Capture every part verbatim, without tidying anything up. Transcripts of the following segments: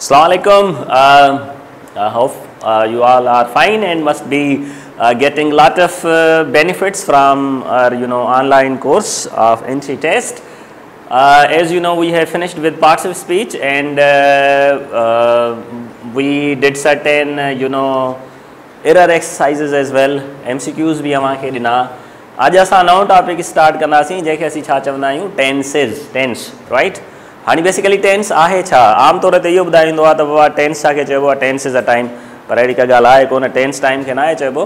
Assalamu alaikum. Uh, I hope uh, you all are fine and must be uh, getting lot of uh, benefits from our you know online course of Entry Test. Uh, as you know, we have finished with parts of speech and uh, uh, we did certain uh, you know error exercises as well. M C Qs भी अवां खे ॾिना. आज असां नओं topic start कंदासीं जंहिंखे असीं छा चवंदा आहियूं टेंसिस टेंस राइट. हाँ बेसिकली टेंस आहे छा आम तौर ते इहो ॿुधाईंदो आहे त बाबा टेंस छा खे चइबो आहे टेंस इज़ अ टाइम पर अहिड़ी का ॻाल्हि आहे कोन टेंस टाइम खे न आहे चइबो.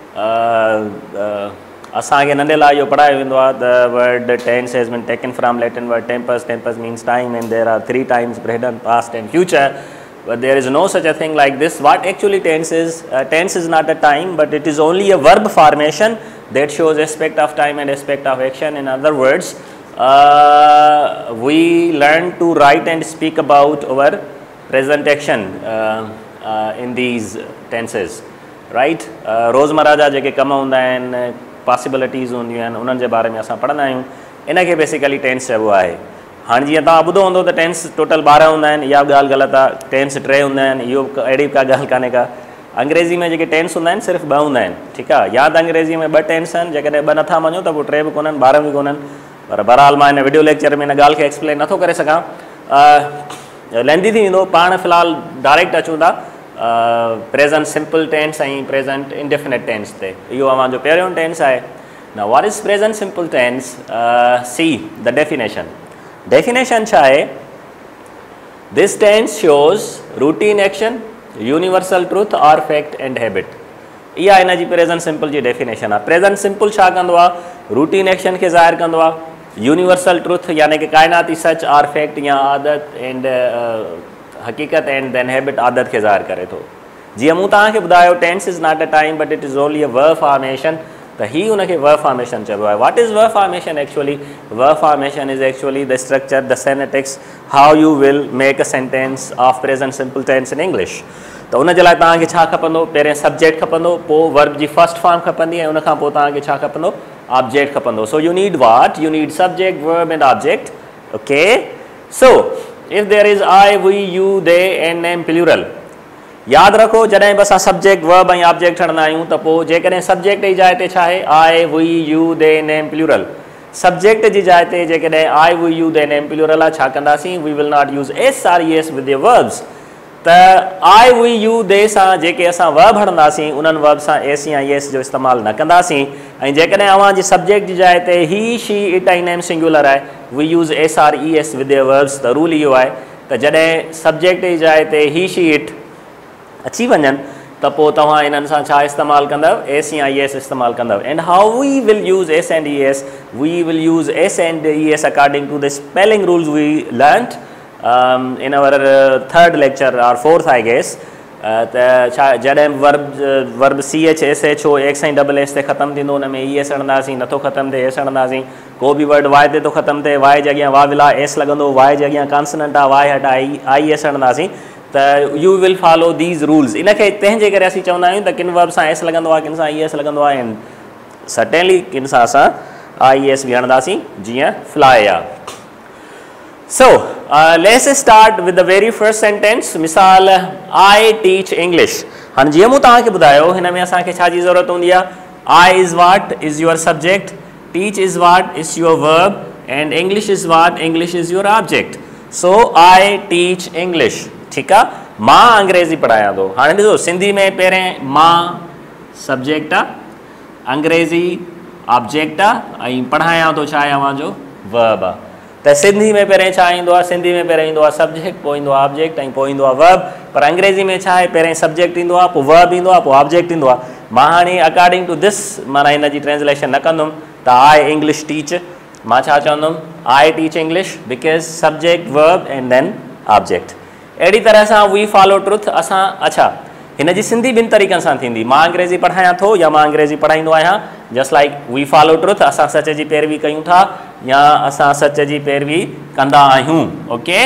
असांखे नंढे लाइ इहो पढ़ायो वेंदो आहे the word tense has been taken from Latin word tempus tempus means time and there are three times present past and future but there is no such a thing like this. What actually tense is, uh, tense is not a time but it is only a verb formation that shows aspect of time and aspect of action. In other words, uh, we learn to write and speak about our present action uh, uh, in these tenses, right? रोज़मर्रा जा जेके कम हूंदा आहिनि possibilities हूंदियूं आहिनि उन्हनि जे बारे में असां पढ़ंदा आहियूं. इनखे बेसिकली टेंस चइबो आहे. हाँ जी तव्हां ॿुधो हूंदो त टेंस टोटल ॿारहं हूंदा आहिनि. इहा ॻाल्हि ग़लति आहे. टेंस टे हूंदा आहिनि. इहो अहिड़ी का ॻाल्हि कान्हे का. अंग्रेज़ी में जेके टेंस हूंदा आहिनि सिर्फ़ु ॿ हूंदा आहिनि. ठीकु आहे. या त अंग्रेज़ी में ॿ टेंस आहिनि जेकॾहिं ॿ नथा मञो त पोइ टे बि कोन्हनि ॿारहं बि कोन्हनि. पर बहरहाल मां हिन वीडियो लेक्चर में हिन ॻाल्हि खे एक्सप्लेन नथो करे सघां. लेंदी थी वेंदो. पाण फ़िलहालु डायरेक्ट अचूं था प्रेज़ेंट सिंपल टेंस ऐं प्रेज़ेंट इंडेफिनिट टेंस ते. इहो अव्हांजो पहिरियों टेंस आहे. Now what is present simple tense? See the definition. Definition छा आहे? This tense shows routine action, universal truth or fact and habit. इहा हिन जी प्रेज़ेंट सिंपल जी डेफिनेशन आहे. प्रेज़ेंट सिंपल छा कंदो आहे? रूटीन एक्शन खे ज़ाहिर कंदो आहे. यूनिवर्सल ट्रुथ यानी कि काइनाती सच और फैक्ट या आदत एंड हक़ीक़त एंड देन हैबिट आदत खे ज़ाहिर करे थो. जीअं मूं तव्हांखे ॿुधायो tense is not a time but it is only a verb formation. त ही उनखे वर्ब फॉर्मेशन चइबो आहे. What is verb formation actually? Verb formation is actually the structure the semantics how you will make a sentence of present simple tense in English. त उन जे लाइ तव्हांखे छा खपंदो? पहिरें सब्जेक्ट खपंदो, पोइ वर्ब जी फर्स्ट फॉर्म खपंदी ऐं उनखां पोइ तव्हांखे छा खपंदो? ऑब्जेक्ट खपंदो. So you need what? You need subject verb and object. Okay. So if there is I we you they and name plural. यादि रखो जॾहिं बि असां सब्जेक्ट वर्ब ऐं ऑब्जेक्ट खणंदा आहियूं त पोइ जेकॾहिं सब्जेक्ट जी जाइ ते छा आहे? I we you they name plural. Subject जी जाइ ते जेकॾहिं I we you they name plural आहे छा कंदासीं? We will not use S or E S with the verbs. त आई वी यू दे सां जेके असां वर्ब हणंदासीं उन्हनि वर्ब सां एस या एस जो इस्तेमालु न कंदासीं. ऐं जेकॾहिं अव्हांजी सब्जेक्ट जी जाइ ते ही शी इट ऐं नेम सिंगुलर आहे we use S or E S with the verbs. त रूल इहो आहे त जॾहिं सब्जेक्ट जी जाइ ते ही शी इट अची वञनि त पोइ तव्हां इन्हनि सां छा इस्तेमालु कंदव? एस या ई एस इस्तेमालु कंदव. And how we will use S and E S? We will use S and E S according to the spelling rules we learned in our third lecture और फोर्थ आई गेस. त छा जॾहिं verb verb C H S H O X ऐं double S ते ख़तमु थींदो हुन में ई एस हणंदासीं. नथो ख़तमु थिए एस हणंदासीं. को बि वर्ड वाए ते थो ख़तमु थिए वाए जे अॻियां वा विला एस लॻंदो. वाए जे अॻियां कॉन्सनेंट आहे वाए हटाए आई एस हणंदासीं. त you will follow these rules. इनखे तंहिंजे करे असीं चवंदा आहियूं त किन वर्ब सां एस लॻंदो आहे किन सां ई एस लॻंदो आहे एंड सर्टेनली किन सां असां आई एस बि हणंदासीं जीअं फ्लाई आहे. So let's start with the very first sentence. मिसाल आई टीच इंग्लिश. हाणे जीअं मूं तव्हांखे ॿुधायो हिन में असांखे छा जी ज़रूरत हूंदी आहे? I is what is your subject, teach is what is your verb and English is what English is your object. So I teach English. ठीकु आहे. मां अंग्रेज़ी पढ़ायां थो. हाणे ॾिसो सिंधी में पहिरें मां सब्जेक्ट आहे, अंग्रेज़ी ऑब्जेक्ट आहे ऐं पढ़ायां थो छा आहे अव्हांजो? वर्ब आहे. त सिंधी में पहिरें छा ईंदो आहे? सिंधी में पहिरें ईंदो आहे सब्जेक्ट, पोइ ईंदो आहे ऑब्जेक्ट ऐं पोइ ईंदो आहे वर्ब. पर अंग्रेज़ी में छा आहे? पहिरें सब्जेक्ट ईंदो आहे, पोइ वर्ब ईंदो आहे, पोइ ऑब्जेक्ट ईंदो आहे. मां हाणे अकॉर्डिंग टू दिस माना हिन जी ट्रांसलेशन न कंदुमि त आई इंग्लिश टीच. मां छा चवंदुमि? I teach English because subject verb and then object. अहिड़ी तरह सां वी फॉलो ट्रुथ असां. अच्छा हिन जी सिंधी ॿिनि तरीक़नि सां थींदी. मां अंग्रेज़ी पढ़ायां थो या मां अंग्रेज़ी पढ़ाईंदो आहियां. Just like we follow truth असां सच जी पैरवी कयूं था या असां सच जी पैरवी कंदा आहियूं. Okay.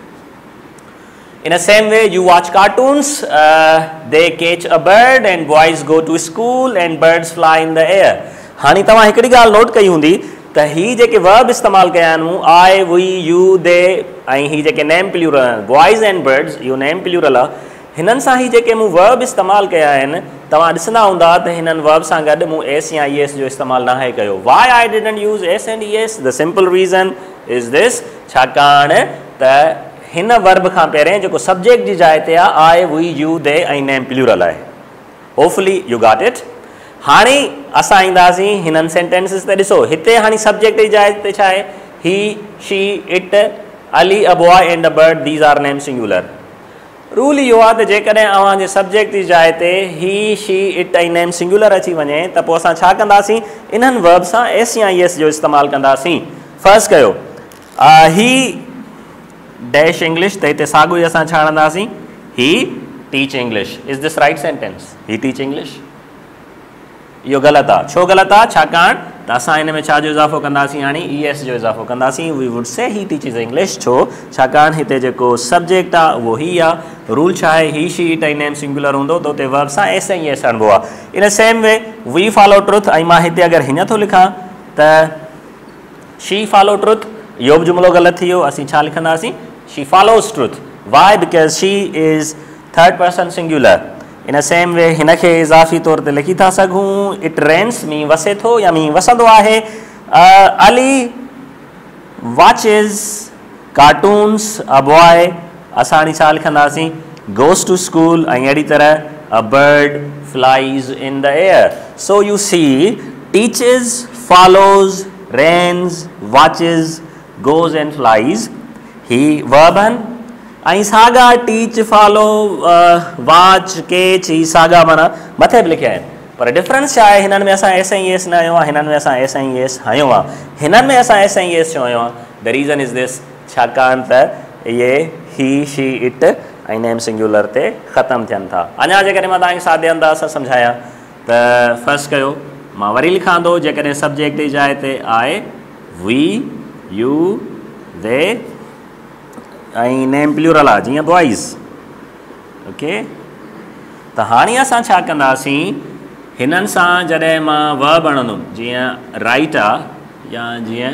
In same way you watch cartoons they catch a bird and boys go to school and birds fly in the air. हाणे तव्हां हिकिड़ी ॻाल्हि नोट कई हूंदी त ही जेके वर्ब इस्तेमालु कया आहिनि आई वी यू दे ऐं ही जेके नेम प्लूरल आहिनि बॉइज़ एंड बर्ड्स इहो नेम प्लूरल आहे हिननि सां ही जेके मूं वर्ब इस्तेमालु कया आहिनि तव्हां ॾिसंदा हूंदा त हिननि वर्ब सां गॾु मूं एस या ई एस जो इस्तेमालु न आहे कयो why I didn't use S and E S the simple reason is this छाकाणि त हिन वर्ब खां पहिरें जेको सब्जेक्ट जी जाइ ते आहे आई वी यू दे ऐं नेम प्लूरल आहे होपफुली यू गॉट इट हाणे असां ईंदासीं हिननि सेंटेंसिस ते ॾिसो हिते हाणे सब्जेक्ट जी जाइ ते छा आहे he she it Ali a boy and a bird these are name singular rule इहो आहे त जेकॾहिं अव्हांजे सब्जेक्ट जी जाइ ते ही शी इट ऐं नेम सिंगुलर अची वञे त पोइ असां छा कंदासीं इन्हनि वर्ब सां एस या ई एस जो इस्तेमालु कंदासीं फर्स्ट कयो ही डैश इंग्लिश त हिते साॻियो ई असां छा हणंदासीं he teach English is this right sentence he teach English इहो ग़लति आहे छो ग़लति आहे छाकाणि त असां हिन में छा जो इज़ाफ़ो कंदासीं हाणे ई एस जो इज़ाफ़ो कंदासीं वी वुड से ही टीचिस इंग्लिश छो छाकाणि हिते जेको सब्जेक्ट आहे उहो ही आहे रूल छा आहे ही शी इट ऐं नेम सिंगुलर हूंदो त उते वर्ब सां एस ऐं ई एस हणिबो आहे in same way we follow truth ऐं मां हिते अगरि हीअं थो लिखां त शी फॉलो ट्रुथ इहो बि जुमिलो ग़लति थी वियो असीं छा लिखंदासीं she follows truth why because she is third person singular in same way हिन खे इज़ाफ़ी तौर ते लिखी था सघूं इट रेन्स मींहुं वसे थो या मींहुं वसंदो आहे Ali watches cartoons a boy असां हाणे छा लिखंदासीं गोज़ टू स्कूल ऐं अहिड़ी तरह a bird flies in the air so you see teaches follows rains watches goes and flies ही वर्ब आहिनि ऐं साॻा टीच फॉलो वाच केच ही साॻा माना मथे बि लिखिया आहिनि पर डिफरेंस छा आहे हिननि में असां एस ऐं ई एस न हयो आहे हिननि में असां एस ऐं ई एस हयो आहे हिननि में असां एस ऐं ई एस छो हयो आहे द रीज़न इज़ दिस छाकाणि त इहे ही शी इट ऐं नेम सिंगुलर ते ख़तमु थियनि था अञा जेकॾहिं मां तव्हांखे सादे अंदाज़ सां सम्झायां त फर्स्ट कयो मां वरी लिखां थो जेकॾहिं सब्जेक्ट जी जाइ ते आहे वी यू दे ऐं नेम प्लूरल आहे जीअं बॉइज़ ओके त हाणे असां छा कंदासीं हिननि सां जॾहिं मां वर्ब हणंदुमि जीअं राइट आहे या जीअं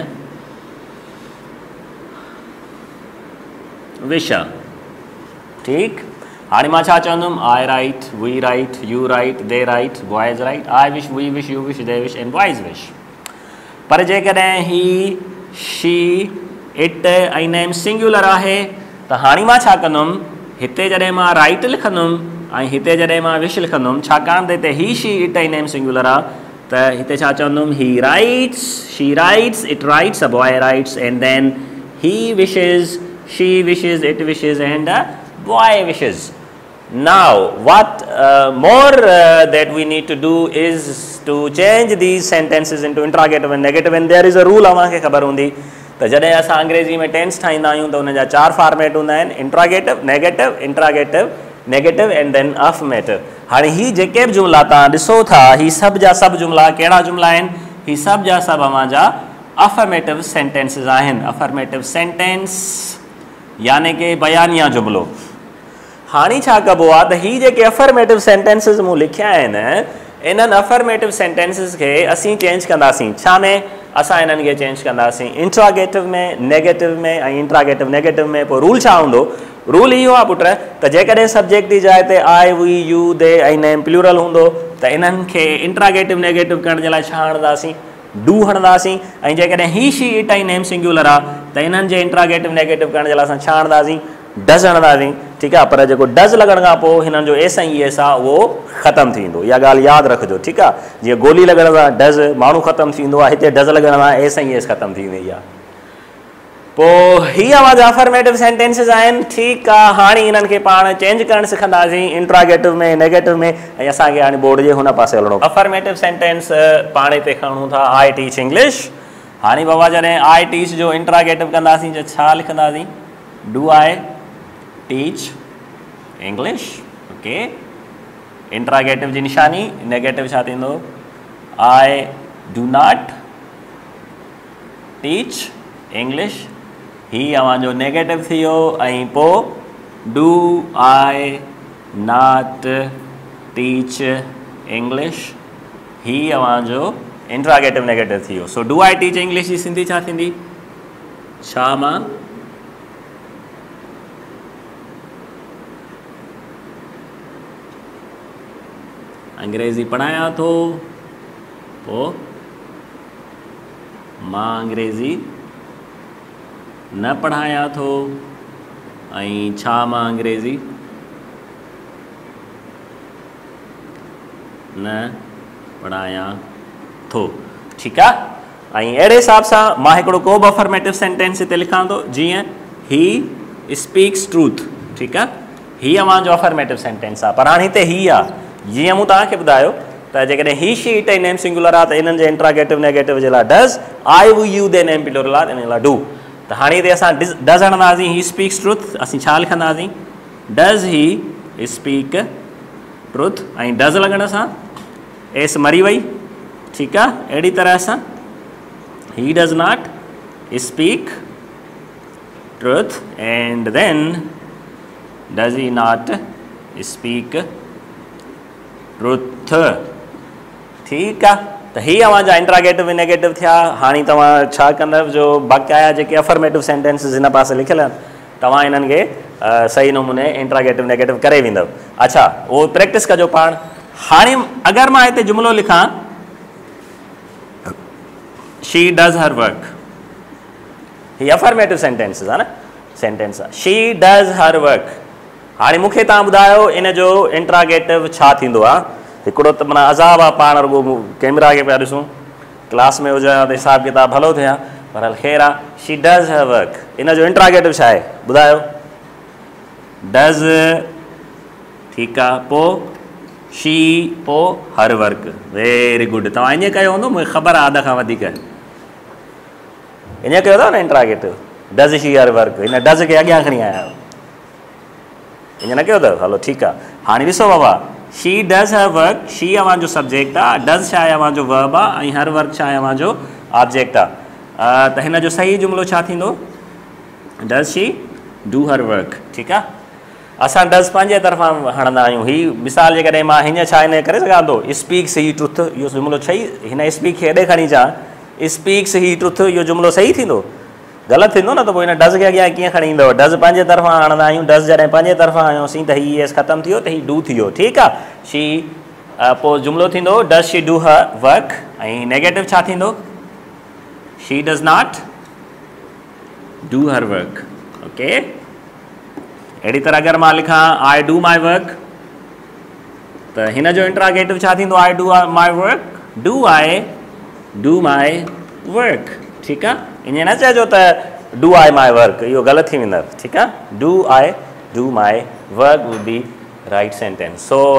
विश आहे ठीकु हाणे मां छा चवंदुमि I write we write you write they write boys write I wish we wish you wish they wish and boys wish पर जेकॾहिं ही शी इट ऐं नेम सिंगुलर आहे त हाणे मां छा कंदुमि हिते जॾहिं मां राइट लिखंदुमि ऐं हिते जॾहिं मां विश लिखंदुमि छाकाणि त हिते ही शी इट ऐं नेम सिंगुलर आहे त हिते छा चवंदुमि he writes she writes it writes a boy writes and then he wishes she wishes it wishes and a boy wishes now what uh, more uh, that we need to do is to change these sentences into interrogative and negative and there is a rule अव्हांखे ख़बर हूंदी त जॾहिं असां अंग्रेज़ी में tense ठाहींदा आहियूं त हुन जा चार फॉर्मेट हूंदा आहिनि interrogative negative interrogative negative and then affirmative हाणे ही जेके बि जुमिला तव्हां ॾिसो था ही सभु जा सभु जुमिला कहिड़ा जुमिला आहिनि ही सभु जा सभु अव्हांजा अफर्मेटिव सेंटेंसिस आहिनि अफर्मेटिव सेंटेंस यानी कि बयानिया जुमिलो हाणे छा कबो आहे त ही जेके अफर्मेटिव सेंटेंसिस मूं लिखिया आहिनि इन्हनि अफर्मेटिव सेंटेंसिस खे असीं चेंज कंदासीं छा में असां इन्हनि खे चेंज कंदासीं इंट्रागेटिव में नेगेटिव में ऐं इंट्रागेटिव नेगेटिव में पोइ रूल छा हूंदो रूल इहो आहे पुट त जेकॾहिं सब्जेक्ट जी जाइ ते आई वी यू दे ऐं नेम प्लूरल हूंदो त इन्हनि खे इंट्रागेटिव नेगेटिव करण जे लाइ छा हणंदासीं डू हणंदासीं ऐं जेकॾहिं ही शी इट ऐं नेम सिंगुलर आहे त इन्हनि जे इंट्रागेटिव नेगेटिव करण जे लाइ असां छा हणंदासीं डज़ हणंदासीं ठीकु आहे पर जेको डज़ लॻण खां पोइ हिननि जो एस ऐं ई एस आहे उहो ख़तमु थींदो इहा ॻाल्हि यादि रखिजो ठीकु आहे जीअं गोली लॻण सां डज़ माण्हू ख़तमु थींदो आहे हिते डज़ लॻण सां एस ऐं ई एस ख़तमु थी वेंदी आहे पोइ हीअ अवाज़ अफर्मेटिव सेंटेंसिस आहिनि ठीकु आहे हाणे हिननि खे पाण चेंज करणु सिखंदासीं इंट्रागेटिव में नेगेटिव में ऐं असांखे हाणे बोर्ड जे हुन पासे हलणो अफर्मेटिव सेंटेंस पाण हिते खणूं था आई टीच इंग्लिश हाणे बाबा जॾहिं आई टीच जो इंट्रागेटिव कंदासीं त छा लिखंदासीं do I teach English okay interrogative जी निशानी नेगेटिव छा थींदो I do not teach English ही अव्हांजो नेगेटिव थी वियो ऐं पोइ do I not teach English ही अव्हांजो इंट्रागेटिव नेगेटिव थी वियो। So do I teach English जी सिंधी छा थींदी? छा मां अंग्रेज़ी पढ़ायां थो, पोइ मां अंग्रेज़ी न पढ़ायां थो, ऐं छा मां अंग्रेज़ी न पढ़ायां थो। ठीकु आहे। ऐं अहिड़े हिसाब सां मां हिकिड़ो को बि अफर्मेटिव सेंटेंस हिते लिखां थो, जीअं ही स्पीक्स ट्रूथ। ठीकु आहे, हीअ अव्हांजो अफर्मेटिव सेंटेंस आहे। पर हाणे हिते ही आहे, जीअं मूं तव्हांखे ॿुधायो त जेकॾहिं ही शी इट ऐं नेम सिंगुलर आहे त इन्हनि जे इंट्रागेटिव नेगेटिव जे लाइ does, I we you they name plural आहे इन लाइ डू। त हाणे हिते असां डज़ हणंदासीं, ही स्पीक्स ट्रुथ, असीं छा लिखंदासीं? डज़ ही स्पीक ट्रुथ, ऐं डज़ लॻण सां एस मरी वई। ठीकु आहे, अहिड़ी तरह सां he does not speak truth and then does he not speak truth. ठीकु आहे, त हीअ अव्हांजा इंट्रागेटिव नेगेटिव थिया। हाणे तव्हां छा कंदव, जो बाक़ाया जेके अफर्मेटिव सेंटेंसिस हिन पासे लिखियल आहिनि तव्हां इन्हनि खे सही नमूने इंट्रागेटिव नेगेटिव करे वेंदव। अच्छा, उहो प्रैक्टिस कजो पाण। हाणे अगरि मां हिते जुमिलो लिखां शी डज़ हर वर्क, हीअ अफर्मेटिव सेंटेंसिस आहे न, सेंटेंस आहे शी डज़ हर वर्क। हाणे मूंखे तव्हां ॿुधायो इन जो इंट्रागेटिव छा थींदो आहे? हिकिड़ो त माना अज़ाब आहे, पाण रुगो कैमरा खे पिया ॾिसूं, क्लास में हुजे त हिसाब किताब भलो थिया, पर हल ख़ैर आहे। शी डज़ हर वर्क, इन जो इंट्रागेटिव छा आहे ॿुधायो? डज़। ठीकु आहे, पोइ शी, पोइ हर वर्क। वेरी गुड, तव्हां ईअं कयो हूंदो, मूंखे ख़बर आहे अध खां वधीक ईअं कयो अथव न interrogative. Does she her work, हिन डज़ खे अॻियां खणी आया आहियो, ईअं न कयो अथव? हलो ठीकु आहे। हाणे ॾिसो बाबा, she does her work, she अव्हांजो सब्जेक्ट आहे, डज़ छा आहे अव्हांजो वर्ब आहे, ऐं हर वर्क छा आहे अव्हांजो ऑब्जेक्ट आहे। त हिन जो सही जुमिलो छा थींदो? Does she do her work. ठीकु आहे, असां डज़ पंहिंजे तरफ़ां हणंदा आहियूं। हीअ मिसाल जेकॾहिं मां हीअं छा हिन करे सघां थो, स्पीक्स ही ट्रुथ, इहो जुमिलो सही, हिन स्पीक खे हेॾे खणी अचां, स्पीक्स ही ट्रुथ, इहो जुमिलो सही थींदो? ग़लति थींदो न, त पोइ हिन डज़ खे अॻियां कीअं खणी ईंदव? डज़ पंहिंजे तरफ़ां हणंदा आहियूं, डज़ जॾहिं पंहिंजे तरफ़ां आयोसीं त हीअ एस ख़तमु थी वियो, त हीअ डू थी वियो। ठीकु आहे, शी पोइ जुमिलो थींदो does she do her work, ऐं नेगेटिव छा थींदो? She does not do her work. Okay, अहिड़ी तरह अगरि मां लिखां आई डू माई वर्क, त हिन जो इंट्रागेटिव छा थींदो? I do my work, do I do my work. ठीकु आहे, ईअं न चइजो त डू आई माई वर्क, इहो ग़लति थी वेंदव। ठीकु आहे, do I do my work would be right sentence. So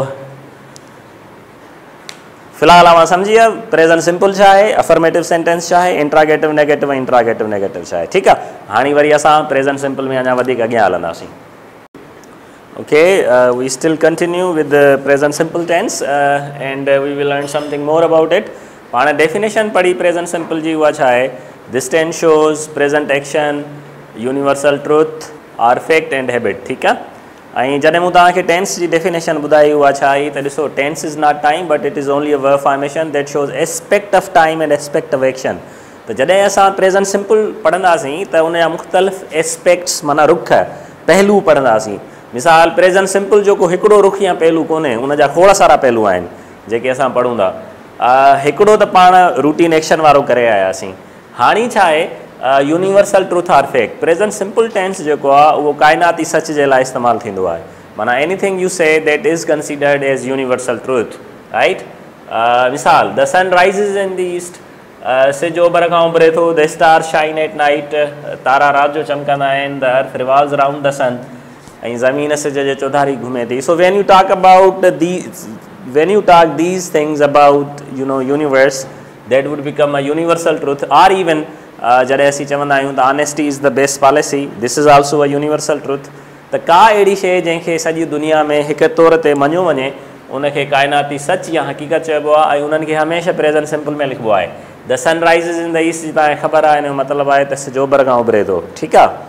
फ़िलहाल अव्हां सम्झी विया प्रेज़ेंट सिंपल छा आहे, अफर्मेटिव सेंटेंस छा आहे, इंट्रागेटिव नेगेटिव ऐं इंट्रागेटिव नेगेटिव छा आहे। ठीकु आहे, हाणे वरी असां प्रेज़ेंट सिंपल में अञा वधीक अॻियां हलंदासीं। Okay, we still continue with the present simple tense and we will learn something more about it. पाण डेफिनेशन पढ़ी प्रेज़ेंट सिंपल जी, उहा छा आहे? This tense shows present action, universal truth or fact and habit. ठीकु आहे, ऐं जॾहिं मूं तव्हांखे टेंस जी डेफिनेशन ॿुधाई, उहा छा आई त ॾिसो, tense is not time but it is only a verb formation that shows aspect of time and aspect of action. त जॾहिं असां प्रेज़ेंट सिंपल पढ़ंदासीं त उन जा मुख़्तलिफ़ एस्पेक्ट्स माना रुख पहलू पढ़ंदासीं। मिसाल, प्रेज़ेंट सिंपल जो को हिकिड़ो रुख या पहलू कोन्हे, उन जा खोड़ सारा पहलू आहिनि जेके असां पढ़ूं था। हिकिड़ो त पाण रूटीन एक्शन वारो करे आयासीं। हाणे छा आहे, universal truth or fact. Present simple tense जेको आहे उहो काइनाती सच जे लाइ इस्तेमालु थींदो आहे। माना anything you say that is considered as universal truth, right. मिसाल, the sun rises in the east, सिज ओभर खां उभरे थो, the star shine at night, तारा राति जो चमकंदा आहिनि, the earth revolves around the sun, ऐं ज़मीन सिज जे चौधारी घुमे थी। So when you talk about the when you talk these things about you know universe, that would become a universal truth, or even जॾहिं असीं चवंदा आहियूं त honesty is the best policy, this is also a universal truth। त का अहिड़ी शइ जंहिंखे सॼी दुनिया में हिकु तौर ते मञियो वञे, उनखे काइनाती सच या हक़ीक़त चइबो आहे, ऐं उन्हनि खे हमेशह प्रेज़ेंट सिंपल में लिखिबो आहे। The sun rises in the east, तव्हांखे ख़बर आहे, हिन जो मतिलबु आहे त सिज ओभर खां उभरे थो। ठीकु आहे,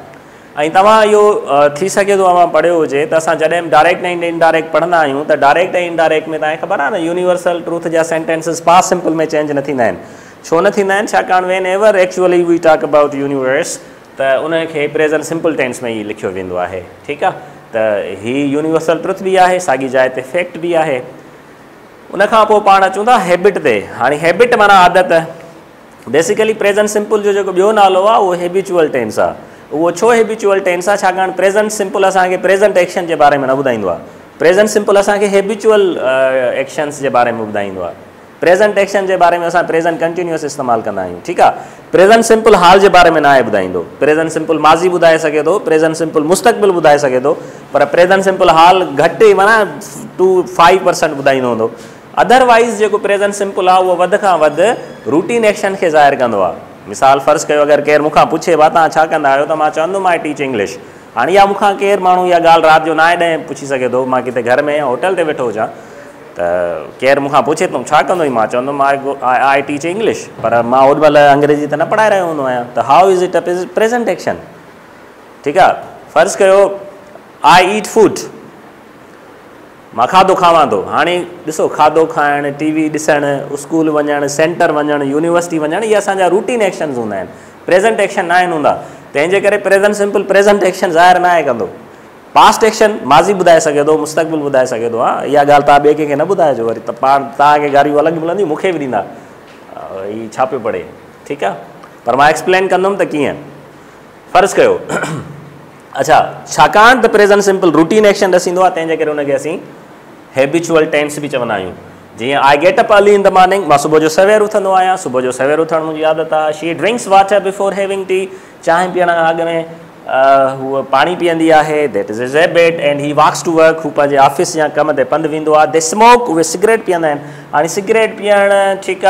ऐं तव्हां इहो थी सघे थो अवां पढ़ियो हुजे त असां जॾहिं डायरेक्ट ऐं इनडायरेक्ट पढ़ंदा आहियूं त डायरेक्ट ऐं इनडायरेक्ट में तव्हांखे ख़बर आहे न यूनिवर्सल ट्रूथ जा सेंटेंसिस पास्ट सिंपल में चेंज न थींदा आहिनि। छो न थींदा आहिनि? छाकाणि whenever actually we talk about universe त उनखे प्रेज़ेंट सिंपल टेंस में ई लिखियो वेंदो आहे। ठीकु आहे, त हीअ यूनिवर्सल ट्रूथ बि आहे, साॻी जाइ ते फैक्ट बि आहे। उनखां पोइ पाण अचूं था हैबिट ते। हाणे हैबिट माना आदत। बेसिकली प्रेज़ेंट सिंपल जो जेको ॿियो नालो आहे उहो हैबिचुअल टेंस आहे। उहो छो हैबिचुअल टेंस आहे? छाकाणि प्रेज़ेंट सिंपल असांखे प्रेज़ेंट एक्शन जे बारे में न ॿुधाईंदो आहे। प्रेज़ेंट सिंपल असांखे हैबिचुअल एक्शन्स जे बारे में ॿुधाईंदो आहे। प्रेज़ेंट एक्शन जे बारे में असां प्रेज़ेंट कंटिन्यूअस इस्तेमालु कंदा आहियूं। ठीकु आहे, प्रेज़ेंट सिंपल हाल जे बारे में न आहे ॿुधाईंदो। प्रेज़ेंट सिंपल माज़ी ॿुधाए सघे थो, प्रेज़ेंट सिंपल मुस्तक़बिल ॿुधाए सघे थो, पर प्रेज़ेंट सिंपल हाल घटि माना टू फाइव परसेंट ॿुधाईंदो हूंदो। अदरवाइज़ जेको प्रेज़ेंट सिंपल आहे उहो वधि खां वधि रूटीन एक्शन खे ज़ाहिर कंदो आहे। मिसाल फ़र्ज़ु कयो, अगरि केरु मूंखां पुछे भाउ तव्हां छा कंदा आहियो, त मां चवंदुमि आई टीच इंग्लिश। हाणे इहा मूंखां केरु माण्हू इहा ॻाल्हि राति जो नाए ॾहें पुछी सघे थो, मां किथे घर में या होटल ते वेठो हुजां, त केरु मूंखां पुछे तूं छा कंदो आहीं, मां चवंदुमि आई आई टीच इंग्लिश, पर मां ओॾी महिल अंग्रेजी त न पढ़ाए रहियो हूंदो आहियां। त how is it a present action? ठीकु आहे, फ़र्ज़ु कयो आई ईट फूड, मां खाधो खावां थो। हाणे ॾिसो, खाधो खाइणु, टी वी ॾिसणु, स्कूल वञणु, सेंटर वञणु, यूनिवर्सिटी वञणु, इहे असांजा रूटीन एक्शन्स हूंदा आहिनि, प्रेज़ेंट एक्शन न आहिनि हूंदा। तंहिंजे करे प्रेज़ेंट सिंपल प्रेज़ेंट एक्शन ज़ाहिर न आहे कंदो। पास्ट एक्शन माज़ी ॿुधाए सघे थो, मुस्तक़बिल ॿुधाए सघे थो। हा, इहा ॻाल्हि तव्हां ॿिए कंहिंखे न ॿुधाइजो, वरी त पाण तव्हांखे ॻाल्हियूं अलॻि मिलंदियूं, मूंखे बि ॾींदा हीअ छा पियो पढ़े। ठीकु आहे, पर मां एक्सप्लेन कंदुमि त कीअं। फ़र्ज़ु कयो अच्छा, छाकाणि त प्रेज़ेंट सिंपल रूटीन एक्शन ॾसींदो आहे, तंहिंजे करे हुनखे असीं हैबिचुअल टेंस बि चवंदा आहियूं। जीअं I get up early in the morning, मां सुबुह जो सवेर उथंदो आहियां, सुबुह जो सवेर उथणु मुंहिंजी आदत आहे। She drinks water before having tea, चांहि पीअण खां अॻु में हूअ पाणी पीअंदी आहे। That is is habit. And he walks two work, हू पंहिंजे ऑफिस या कम ते पंधु वेंदो आहे। दे स्मोक, उहे सिगरेट पीअंदा आहिनि। हाणे सिगरेट पीअणु, ठीकु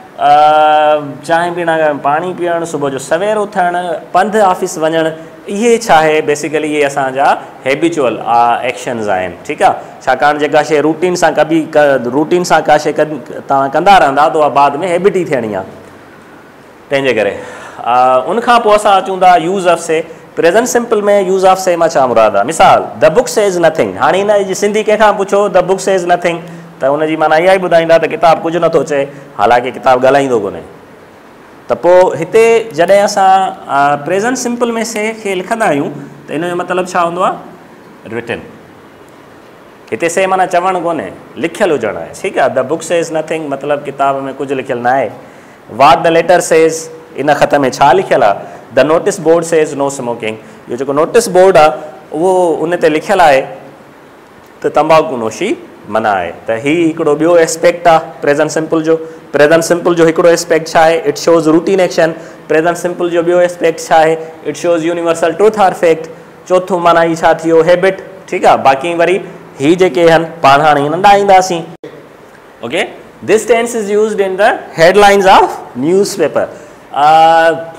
आहे, चांहि पीअण खां पाणी पीअणु, सुबुह जो सवेर उथणु, पंधु ऑफिस वञणु, इहे छा आहे? बेसिकली इहे असांजा हैबिचुअल एक्शन्स आहिनि। ठीकु आहे, छाकाणि जेका शइ रूटीन सां कभी रूटीन सां का शइ तव्हां कंदा रहंदा त उहा बाद में हैबिट ई थियणी आहे। तंहिंजे करे उनखां पोइ असां अचूं था यूज़ ऑफ से। प्रेज़ेंट सिंपल में यूज़ ऑफ से मां छा मुराद आहे? मिसाल, द बुक सेज़ नथिंग। हाणे हिन जी सिंधी कंहिंखां पुछो द बुक सेज़ नथिंग, त हुनजी माना इहा ई ॿुधाईंदा त किताबु कुझु नथो चए, हालांकि किताबु ॻाल्हाईंदो कोन्हे। त पोइ हिते जॾहिं असां प्रेज़ेंट सिंपल में से खे लिखंदा आहियूं त इन जो मतिलबु छा हूंदो आहे? रिटन। हिते से माना चवणु कोन्हे, लिखियलु हुजणु आहे। ठीकु आहे, द बुक सेज़ नथिंग मतिलबु किताब में कुझु लिखियलु न आहे। वाट द लेटर सेज़, इन ख़त में छा लिखियलु आहे? The notice board says no smoking. इहो जेको नोटिस बोर्ड आहे उहो उन ते लिखियलु आहे त तंबाकू नोशी मना आहे। त हीउ हिकिड़ो ॿियो एस्पेक्ट आहे प्रेज़ेंट सिंपल जो। प्रेज़ेंट सिंपल जो हिकिड़ो एस्पेक्ट छा आहे? It shows routine action. Present simple जो ॿियो एस्पेक्ट छा आहे? It shows universal truth or fact. चोथों माना ही छा थियो? हैबिट। ठीकु आहे, बाक़ी वरी ही जेके आहिनि पाण हाणे नंढा ईंदासीं। Okay, this tense is used in the headlines of newspaper.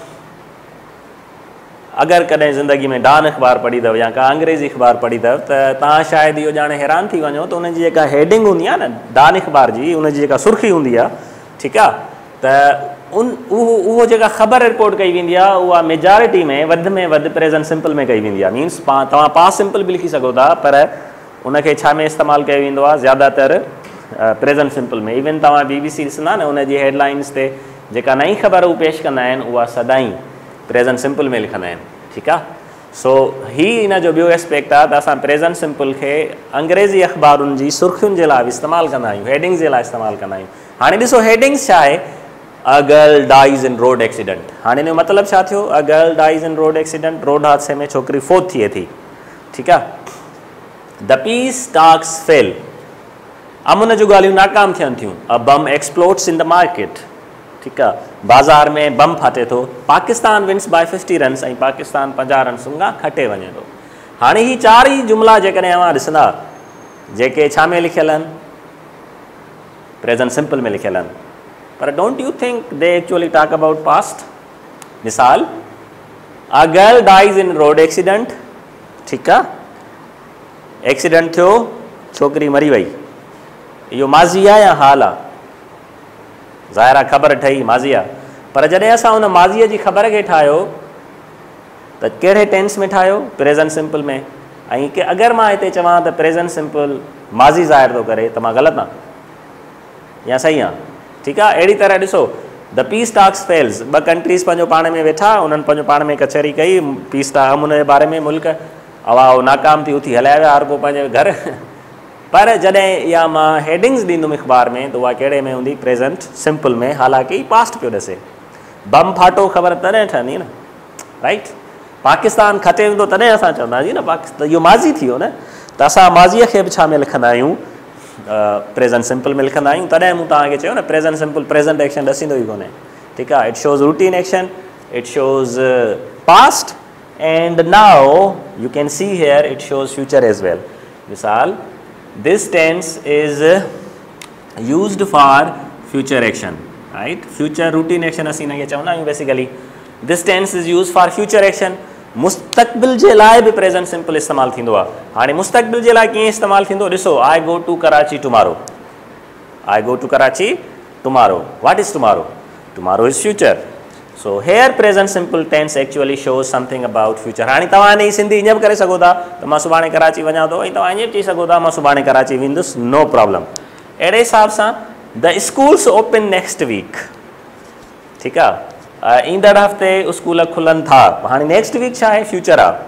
अगरि कॾहिं ज़िंदगी में डॉन अख़बार पढ़ी अथव या का अंग्रेज़ी अख़बार पढ़ी अथव त तव्हां शायदि इहो ॼाणे हैरान थी वञो त उनजी जेका हेडिंग हूंदी आहे न डॉन अख़बार जी, उनजी जेका सुर्खी हूंदी आहे, ठीकु आहे, त उन उहो उहो जेका ख़बर रिपोर्ट कई वेंदी आहे उहा मेजॉरिटी में वधि में वधि प्रेज़ेंट सिंपल में कई वेंदी आहे। मीन्स पा तव्हां पास्ट सिंपल बि लिखी सघो था, पर उनखे छा में इस्तेमालु कयो वेंदो आहे? ज़्यादातर प्रेज़ेंट सिंपल में। इवन तव्हां बी बी सी ॾिसंदा न, उनजी हेडलाइंस ते जेका नई ख़बर हू पेश कंदा आहिनि उहा सदाईं प्रेज़ेंट सिंपल में लिखंदा आहिनि। ठीकु आहे, सो ही इन जो ॿियो एस्पेक्ट आहे त असां प्रेज़ेंट सिंपल खे अंग्रेज़ी अख़बारुनि जी सुर्खियुनि जे लाइ बि इस्तेमालु कंदा आहियूं, हेडिंग्स जे लाइ इस्तेमालु कंदा आहियूं। हाणे ॾिसो हेडिंग्स छा आहे? A girl dies in road accident. हाणे हिन जो मतिलबु छा थियो? A girl dies in road accident, road हादसे में छोकिरी फोत थिए थी। ठीकु आहे, द पीस टॉक्स फेल, अमुन जूं ॻाल्हियूं नाकाम थियनि थियूं। A bomb explodes in the market. ठीकु आहे, बाज़ार में बम फाटे थो। Pakistan wins by fifty runs, ऐं पाकिस्तान पंजाह रन्स खां खटे वञे थो। हाणे ही चार ई जुमिला जेकॾहिं अवां ॾिसंदा जेके छा में लिखियलु आहिनि? प्रेज़ेंट सिंपल में लिखियलु आहिनि, पर don't you think they actually talk about past? मिसाल, a girl dies in road accident. ठीकु आहे, एक्सीडेंट थियो, छोकिरी मरी वई, इहो माज़ी आहे या हाल आहे? ज़ाहिर आहे ख़बर ठही माज़ी आहे, पर जॾहिं असां हुन माज़ीअ जी ख़बर खे ठाहियो त कहिड़े टेंस में ठाहियो? प्रेज़ेंट सिंपल में। ऐं की अगरि मां हिते चवां त प्रेज़ेंट सिंपल माज़ी ज़ाहिर थो करे त मां ग़लति आहियां या सही आहे? ठीकु आहे। अहिड़ी तरह ॾिसो द पीस टाक्स फेल्स, ॿ कंट्रीज़ पंहिंजो पाण में वेठा, उन्हनि पंहिंजो पाण में कचहरी कई, पीस टाक अमुन जे बारे में, मुल्क अवाओ नाकाम थी उथी हलाए विया हर को पंहिंजे घर। पर जॾहिं इहा मां हेडिंग्स ॾींदुमि अख़बार में त उहा कहिड़े में हूंदी? प्रेज़ेंट सिंपल में, हालांकि पास्ट पियो ॾिसे। बम फाटो ख़बर तॾहिं ठहंदी न, राइट। पाकिस्तान खटे वेंदो तॾहिं असां चवंदासीं न पाकिस्तान, इहो माज़ी थी वियो न। त असां माज़ीअ खे बि छा में लिखंदा आहियूं? प्रेज़ेंट सिंपल में लिखंदा आहियूं। तॾहिं मूं तव्हांखे चयो न प्रेज़ेंट सिंपल प्रेज़ेंट एक्शन ॾसींदो ई कोन्हे, ठीकु आहे। It shows routine action, it shows past, and now you can see here it shows future as well. मिसाल, this tense is used for future action, right. Future routine action असीं हिनखे चवंदा आहियूं basically. This tense is use for future action. मुस्तक़बिल जे लाइ बि present simple इस्तेमालु थींदो आहे। हाणे मुस्तक़बिल जे लाइ कीअं इस्तेमालु थींदो? ॾिसो, I go to Karachi tomorrow, I go to Karachi tomorrow. What is tomorrow? Tomorrow is future. So here present simple tense actually shows something about future. हाणे तव्हां हिन जी सिंधी ईअं बि करे सघो था त मां सुभाणे कराची वञा थो, ऐं तव्हां ईअं बि चई सघो था मां सुभाणे कराची वेंदुसि, नो प्रॉब्लम। अहिड़े हिसाब सां the schools open next week, ठीकु आहे। ईंदड़ हफ़्ते स्कूल खुलनि था। हाणे नेक्स्ट वीक छा आहे? फ्यूचर आहे।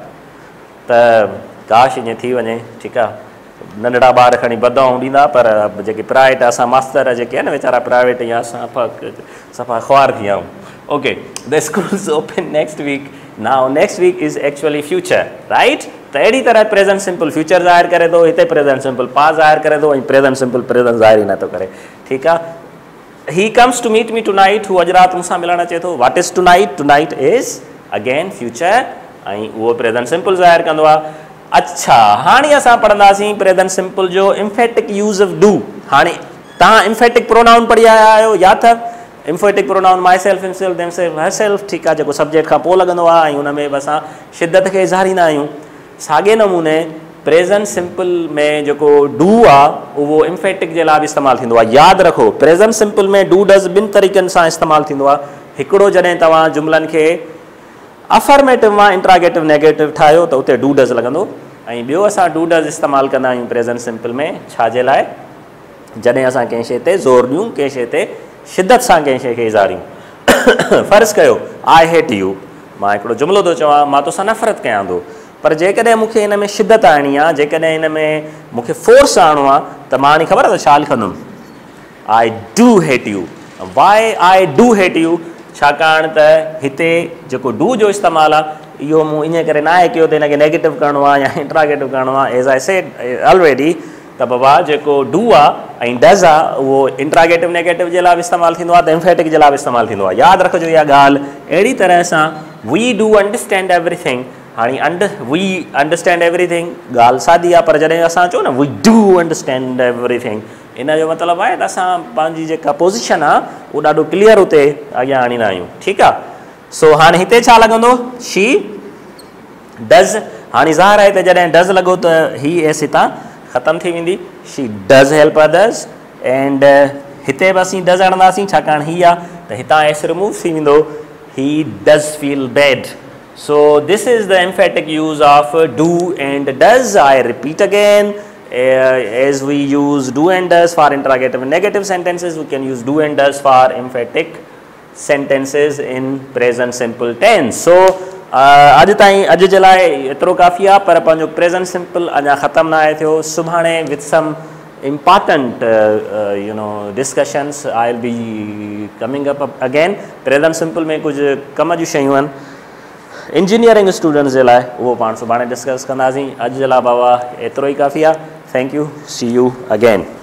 त काश ईअं थी वञे, ठीकु आहे। नंढड़ा ॿार खणी बदवाऊं ॾींदा, पर जेके प्राइवेट असां मास्तर जेके आहे न वीचारा प्राइवेट, या असां सफ़ा ख़्वार थी विया आहियूं। Okay, the schools open next week. Now next week is actually future, right. त अहिड़ी तरह प्रेज़ेंट सिंपल फ्यूचर ज़ाहिर करे थो, हिते प्रेज़ेंट सिंपल पास्ट ज़ाहिर करे थो, ऐं प्रेज़ेंट सिंपल प्रेज़ेंट ज़ाहिर ई नथो करे, ठीकु आहे। He comes to meet me tonight, हू अॼु राति मूंसां मिलणु अचे थो। What is tonight? Tonight is again future, ऐं उहो प्रेज़ेंट सिंपल ज़ाहिर कंदो आहे। अच्छा, हाणे असां पढ़ंदासीं प्रेज़ेंट सिंपल जो इम्फेटिक यूज़ ऑफ डू। हाणे तव्हां इम्फेटिक प्रोनाउन पढ़ी आया आहियो, या त emphatic pronoun myself, himself, themselves, herself, ठीकु आहे, जेको सब्जेक्ट खां पोइ लॻंदो आहे, ऐं हुन में बि असां शिदत खे इज़हारींदा आहियूं। साॻे नमूने प्रेज़ेंट सिंपल में जेको डू आहे उहो इम्फेटिक जे लाइ बि इस्तेमालु थींदो आहे। यादि रखो, प्रेज़ेंट सिंपल में डू डज़ ॿिनि तरीक़नि सां इस्तेमालु थींदो आहे। हिकिड़ो, जॾहिं तव्हां जुमलनि खे अफर्मेटिव मां इंट्रागेटिव नेगेटिव ठाहियो त उते डू डज़ लॻंदो। ऐं ॿियो, असां डू डज़ इस्तेमालु कंदा आहियूं प्रेज़ेंट सिंपल में छाजे लाइ? जॾहिं असां कंहिं शइ ते ज़ोर ॾियूं, कंहिं शइ ते शिदत सां कंहिं शइ खे इज़हारियूं। फ़र्ज़ु कयो, आई हेट यू, मां हिकिड़ो जुमिलो थो चवां, मां तोसां नफ़रत कयां थो, पर जेकॾहिं मूंखे हिन में शिदत आणणी आहे, जेकॾहिं हिन में मूंखे फोर्स आणणो आहे, त मां हाणे ख़बर आहे त छा लिखंदुमि? I do hate you. Why I do hate you? छाकाणि त हिते जेको डू जो इस्तेमालु आहे इहो मूं इन करे न आहे कयो त हिनखे नेगेटिव करिणो आहे या इंट्रागेटिव करिणो आहे। एज़ आई सेड ऑलरेडी त बाबा जेको डू आहे ऐं डज़ आहे उहो इंट्रागेटिव नेगेटिव जे लाइ बि इस्तेमालु थींदो आहे, त इम्फेटिक जे लाइ बि इस्तेमालु थींदो आहे। यादि रखिजो इहा ॻाल्हि। अहिड़ी तरह सां वी डू अंडरस्टैंड एवरीथिंग। हाणे अंड वी अंडरस्टैंड एवरीथिंग ॻाल्हि सादी आहे, पर जॾहिं असां चऊं न वी डू अंडरस्टैंड एवरीथिंग, इन जो मतिलबु आहे त असां पंहिंजी जेका पोज़ीशन आहे उहो ॾाढो क्लियर उते अॻियां आणींदा आहियूं, ठीकु आहे। सो हाणे हिते छा लॻंदो? She does. हाणे ज़ाहिर आहे त जॾहिं डज़ लॻो त ही एस हितां ख़तमु थी वेंदी। She does help others, and हिते बि असीं डज़ हणंदासीं छाकाणि ही आहे, त हितां एस रिमूव थी वेंदो। He does feel bad. So this is the emphatic use of uh, do and does. I repeat again, uh, as we use do and does for interrogative and negative sentences, we can use do and does for emphatic sentences in present simple tense. So अॼु ताईं अॼु जे लाइ एतिरो काफ़ी आहे, पर पंहिंजो present simple अञा ख़तमु न आहे थियो। सुभाणे with some important uh, uh, you know discussions I'll be coming up again. Present simple में कुझु कम जूं शयूं आहिनि इंजीनियरिंग स्टूडेंट्स जे लाइ, उहो पाण सुभाणे डिस्कस कंदासीं। अॼु जे लाइ बाबा एतिरो ई काफ़ी आहे। Thank you, see you again.